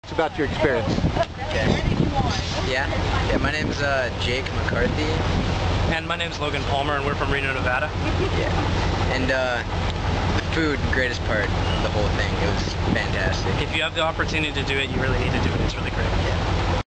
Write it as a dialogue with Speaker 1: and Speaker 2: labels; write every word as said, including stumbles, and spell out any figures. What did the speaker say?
Speaker 1: About your experience.
Speaker 2: Okay. Yeah. Yeah. My name's uh, Jake McCarthy.
Speaker 3: And my name's Logan Palmer, and we're from Reno, Nevada.
Speaker 2: Yeah. And uh, the food, greatest part of the whole thing. It was fantastic.
Speaker 3: If you have the opportunity to do it, you really need to do it. It's really great.
Speaker 2: Yeah.